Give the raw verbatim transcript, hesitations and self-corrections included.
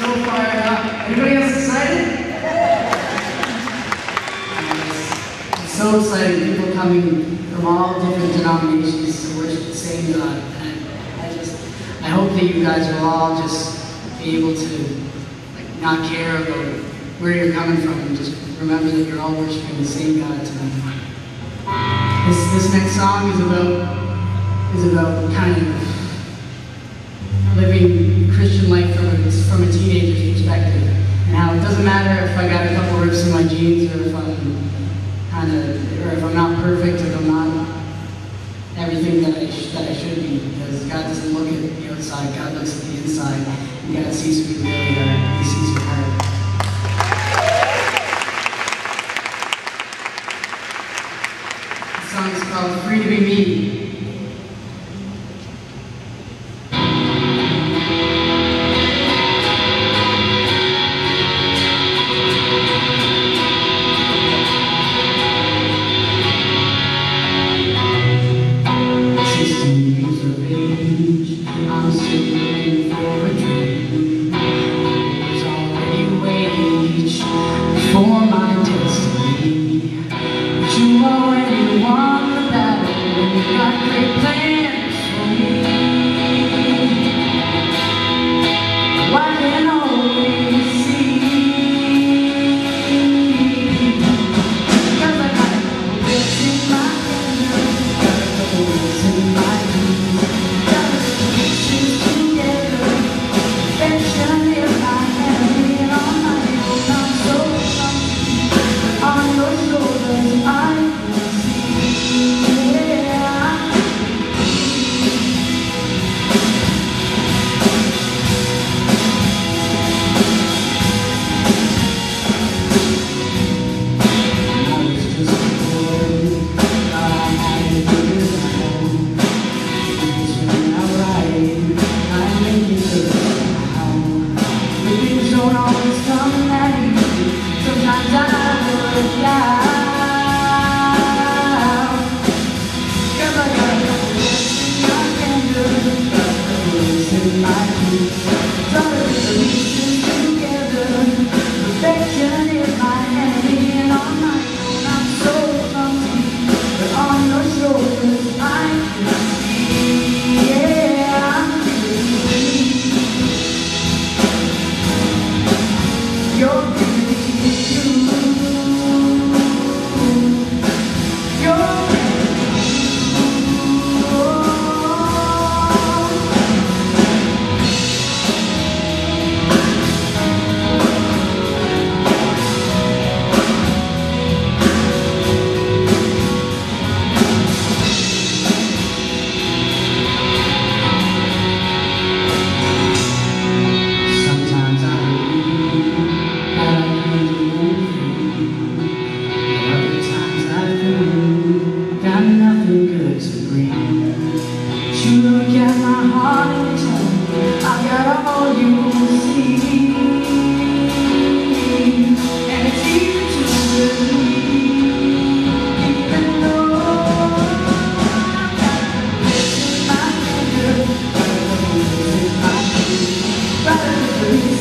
so fired up. Anybody else excited? It's so exciting. People coming from all different denominations to worship the same God. And I just, I hope that you guys will all just be able to like not care about where you're coming from and just remember that you're all worshiping the same God tonight. This this next song is about is about kind of living Christian life from a, from a teenager's perspective. And how it doesn't matter if I got a couple rips in my jeans or if I'm kind of, or if I'm not perfect, if I'm not everything that I, sh that I should be, because God doesn't look at the outside, God looks at the inside, and God sees who we really are, He sees your heart. The song is called Free to Be Me. Rather than